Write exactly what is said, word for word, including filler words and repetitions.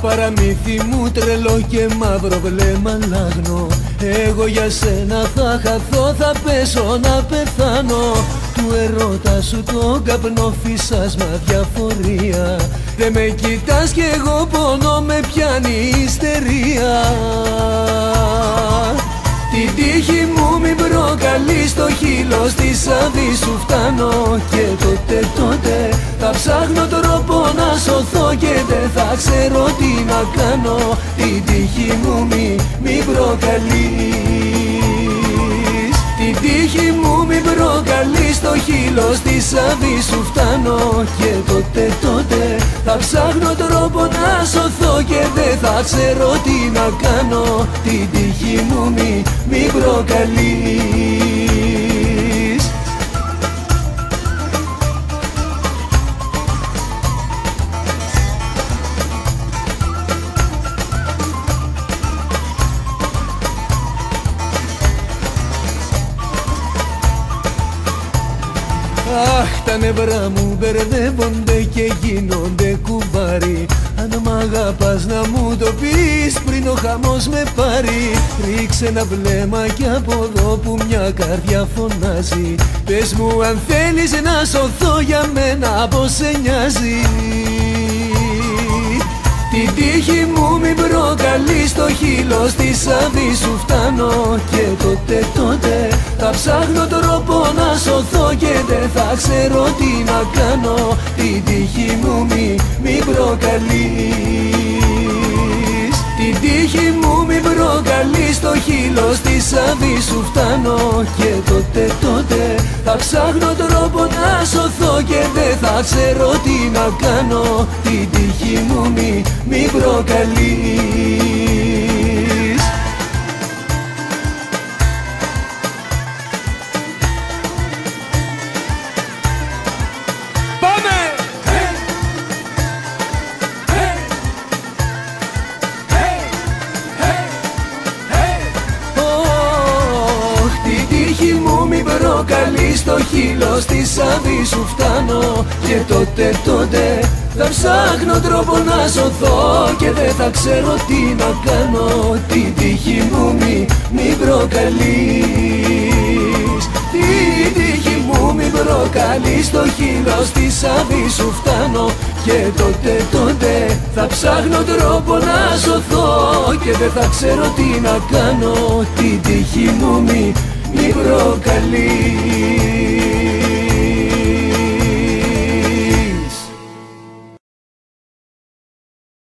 παραμύθι μου τρελό και μαύρο βλέμμα λάγνο. Εγώ για σένα θα χαθώ, θα πέσω να πεθάνω. Του ερώτα σου τον καπνό φυσάς μα διαφορία. Δε με κοιτάς κι εγώ πονώ, με πιάνει η ιστερία. Την τύχη μου μην προκαλείς, το χείλος της άδης σου φτάνω. Και τότε τότε θα ψάχνω τρόπο να σωθώ και δεν θα ξέρω τι να κάνω. Την τύχη μου μη, μην προκαλείς. Την τύχη μου μην προκαλείς, το χείλος της άδης σου φτάνω. Και τότε τότε θα ψάχνω τρόπο να σωθώ και δεν θα ξέρω τι να κάνω. Την τύχη μου μη, μην προκαλείς. Αχ, τα νευρά μου μπερδεύονται και γίνονται κουβάρι. Αν μ' αγαπάς να μου το πεις πριν ο χαμός με πάρει. Ρίξε ένα βλέμμα κι από εδώ που μια καρδιά φωνάζει. Πες μου αν θέλεις να σωθώ, για μένα πως σε νοιάζει. Την τύχη μου μην προκαλείς, το χείλος της άδης σου φτάνω. Και τότε τότε θα ψάχνω τρόπο να σωθώ και δεν θα ξέρω τι να κάνω. Την τύχη μου μη, μην προκαλείς. Την τύχη μου μην προκαλείς, το χείλος της άδης σου φτάνω. Και τότε τότε θα ψάχνω τρόπο να σωθώ και δεν θα ξέρω τι να κάνω. Την τύχη μου μη, μην προκαλείς. Πάμε! Hey! Hey! Hey! Hey! Hey! Oh, την τύχη μου μην προκαλείς, το χείλος της άδης σου φτάνω. Και τότε τότε θα ψάχνω τρόπο να σωθώ και δεν θα ξέρω τι να κάνω. Την τύχη μου μη, μην προκαλείς. Την τύχη μου μην προκαλείς, το χείλος της άδης σου φτάνω. Και τότε τότε θα ψάχνω τρόπο να σωθώ και δεν θα ξέρω τι να κάνω. Την τύχη μου μη, μην προκαλείς.